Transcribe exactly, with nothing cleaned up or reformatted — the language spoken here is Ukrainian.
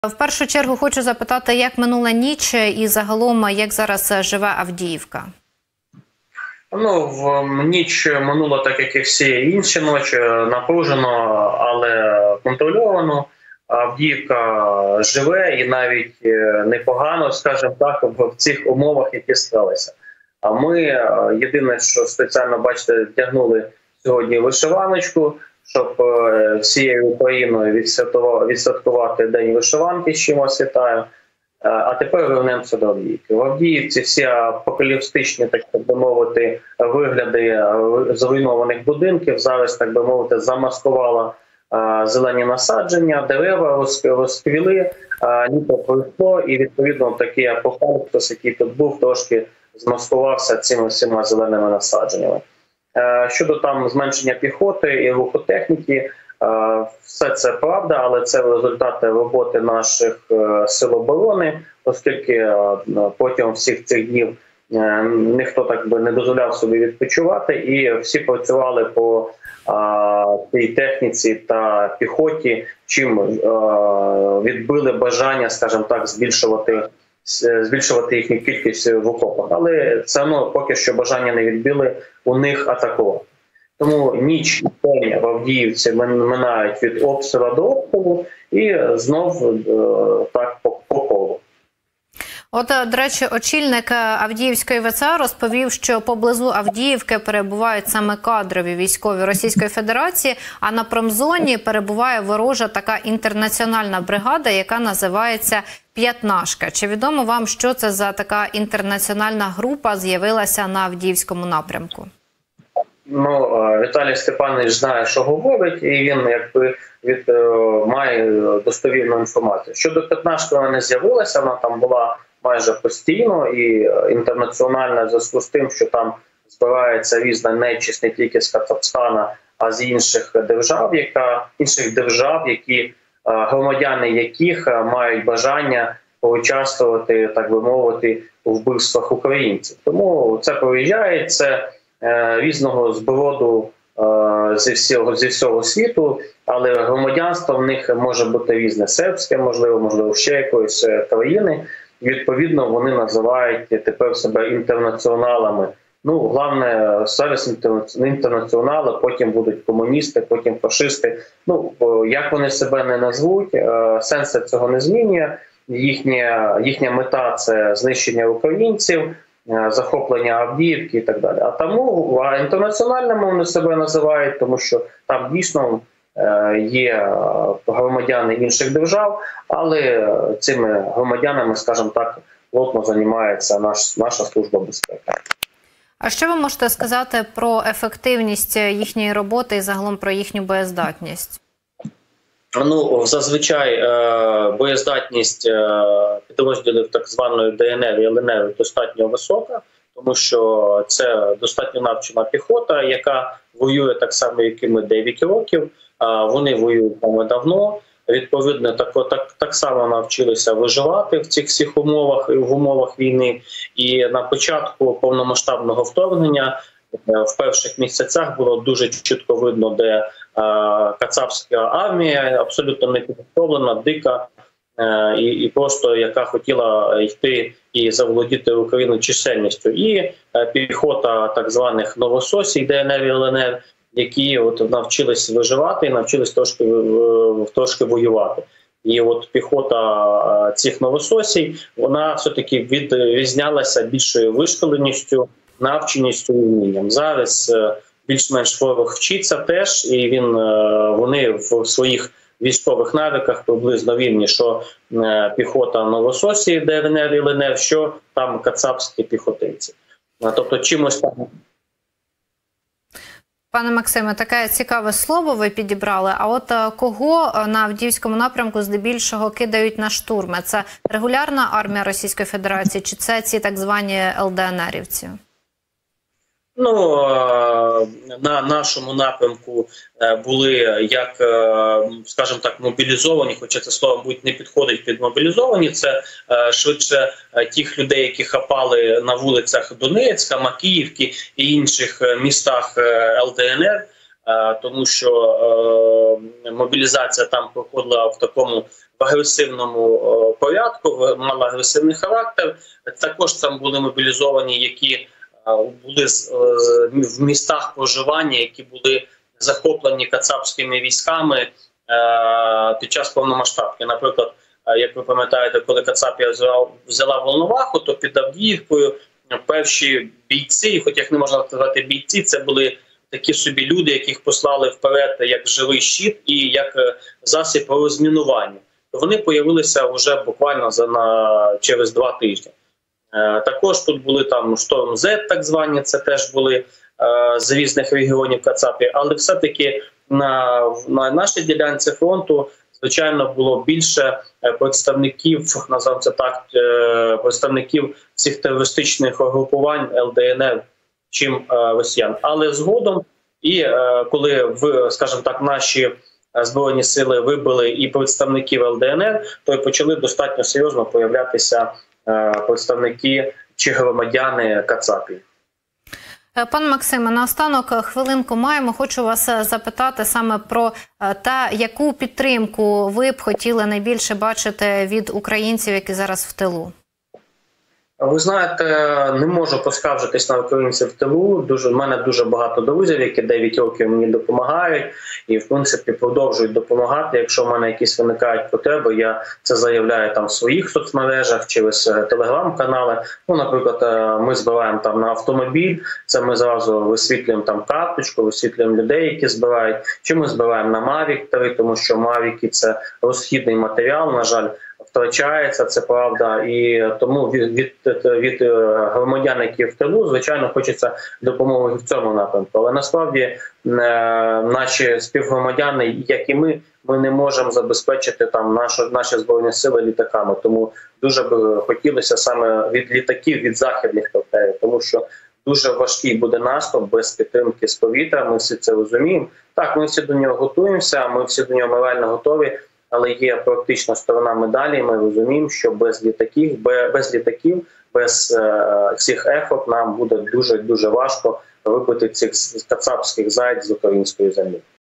В першу чергу хочу запитати, як минула ніч і загалом, як зараз живе Авдіївка? Ну, в ніч минула так, як і всі інші ночі, напружено, але контрольовано. Авдіївка живе і навіть непогано, скажімо так, в цих умовах, які склалися. А ми єдине, що спеціально, бачите, вдягнули сьогодні вишиваночку, щоб всією Україною відсвяткувати День вишиванки, з чим вас вітаю. А тепер вернемося до Авдіївки. В Авдіївці всі апокаліптичні, так би мовити, вигляди зруйнованих будинків зараз, так би мовити, замаскувала зелені насадження, дерева розквіли, літо пройшло, і відповідно такий апокаліпсис, який тут був, трошки змаскувався цими всіма зеленими насадженнями. Щодо там зменшення піхоти і рухотехніки, все це правда, але це результати роботи наших сил оборони, оскільки протягом всіх цих днів ніхто так би не дозволяв собі відпочивати, і всі працювали по цій техніці та піхоті, чим відбили бажання, скажімо так, збільшувати збільшувати їхню кількість в окопах. Але це ну, поки що бажання не відбили у них атакувати. Тому ніч і день в Авдіївці минають від обстрілу до обстрілу і знов так по колу. От, до речі, очільник Авдіївської ВЦА розповів, що поблизу Авдіївки перебувають саме кадрові військові Російської Федерації, а на промзоні перебуває ворожа така інтернаціональна бригада, яка називається «П'ятнашка». Чи відомо вам, що це за така інтернаціональна група з'явилася на Авдіївському напрямку? Ну, Віталій Степанович знає, що говорить, і він якби від, має достовірну інформацію. Щодо «П'ятнашки» вона не з'явилася, вона там була майже постійно і інтернаціональна в зв'язку з тим, що там збирається різна нечисть не тільки з Казахстана, а з інших держав, яка інших держав, які громадяни яких мають бажання поучаствувати, так би мовити, у вбивствах українців. Тому це приїжджає, це різного зброду зі всього, зі всього світу, але громадянство в них може бути різне, сербське, можливо, можливо, ще якоїсь країни. І, відповідно, вони називають тепер себе інтернаціоналами. Ну, головне, зараз інтернаціонали, потім будуть комуністи, потім фашисти. Ну, як вони себе не назвуть, сенс цього не змінює. Їхня, їхня мета – це знищення українців, захоплення Авдіївки і так далі. А тому а інтернаціональними вони себе називають, тому що там дійсно є громадяни інших держав, але цими громадянами, скажімо так, плотно займається наш, наша служба безпеки. А що ви можете сказати про ефективність їхньої роботи і загалом про їхню боєздатність? Ну, зазвичай боєздатність підрозділів так званої Д Н R і Л Н R достатньо висока, тому що це достатньо навчена піхота, яка воює так само, як і ми, дев'ять років. Вони воюють саме давно, відповідно, так, так, так само навчилися виживати в цих всіх умовах, в умовах війни. І на початку повномасштабного вторгнення в перших місяцях було дуже чітко видно, де кацапська армія абсолютно не підготовлена, дика, і, і просто яка хотіла йти і заволодіти Україну чисельністю. І піхота так званих новососій, Д Н R і Л Н R, які от навчились виживати і навчились трошки, трошки воювати. І от піхота цих новососій, вона все-таки відрізнялася більшою вишколеністю, навченістю і вмінням. Зараз більш-менш ворог вчиться теж, і він, вони в своїх військових навиках приблизно рівні, що піхота новососії Д Н R і Л Н R, що там кацапські піхотинці. Тобто чимось там. Пане Максиме, таке цікаве слово ви підібрали. А от кого на Авдіївському напрямку здебільшого кидають на штурми? Це регулярна армія Російської Федерації чи це ці так звані Л Д Н R-івці? Ну, на нашому напрямку були, як, скажімо так, мобілізовані, хоча це слово, мабуть, не підходить під мобілізовані, це швидше тих людей, які хапали на вулицях Донецька, Макіївки і інших містах Л Д Н Р, тому що мобілізація там проходила в такому в агресивному порядку, мала агресивний характер. Також там були мобілізовані, які були в містах проживання, які були захоплені кацапськими військами під час повномасштабки. Наприклад, як ви пам'ятаєте, коли Кацапія взяла Волноваху, то під Авдіївкою перші бійці, хоч їх не можна назвати бійці, це були такі собі люди, яких послали вперед як живий щит і як засіб розмінування. Вони появилися вже буквально за на через два тижні. Е, також тут були там Шторм Зет, так звані, це теж були е, з різних регіонів Кацапі, але все-таки на, на нашій ділянці фронту, звичайно, було більше представників, називаємо це так, е, представників цих терористичних угрупувань Ел Де Ен Ер, чим е, росіян. Але згодом, і е, коли, в, скажімо так, наші Збройні сили вибили і представників Ел Де Ен Ер, то й почали достатньо серйозно появлятися е, представники чи громадяни Кацапії. Пан Максиме, наостанок хвилинку маємо. Хочу вас запитати саме про те, яку підтримку ви б хотіли найбільше бачити від українців, які зараз в тилу? Ви знаєте, не можу поскаржитись на українців в тилу. Дуже, в мене дуже багато друзів, які дев'ять років мені допомагають і, в принципі, продовжують допомагати. Якщо в мене якісь виникають потреби, я це заявляю там в своїх соцмережах, через телеграм-канали. Ну, наприклад, ми збираємо там на автомобіль, це ми зразу висвітлюємо там карточку, висвітлюємо людей, які збирають. Чи ми збираємо на Мавік три, тому що Мавіки – це розхідний матеріал, на жаль, втрачається, це правда, і тому від, від, від громадян, які в тилу, звичайно, хочеться допомоги в цьому напрямку. Але насправді е, наші співгромадяни, як і ми, ми не можемо забезпечити там нашу, наші Збройні сили літаками. Тому дуже б хотілося саме від літаків, від західних партнерів, тому що дуже важкий буде наступ без підтримки з повітря, ми всі це розуміємо. Так, ми всі до нього готуємося, ми всі до нього морально готові, але є практична сторона медалі, ми розуміємо, що без літаків, без літаків, без е, цих ефок нам буде дуже-дуже важко вибити цих кацапських зайць з української землі.